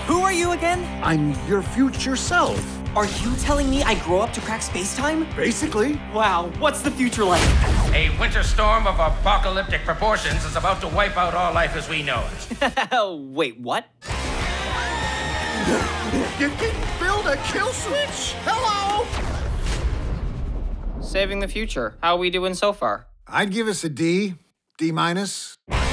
Who are you again? I'm your future self. Are you telling me I grow up to crack space-time? Basically. Wow, what's the future like? A winter storm of apocalyptic proportions is about to wipe out all life as we know it. Wait, what? You can build a kill switch? Hello? Saving the future. How are we doing so far? I'd give us a D, D-.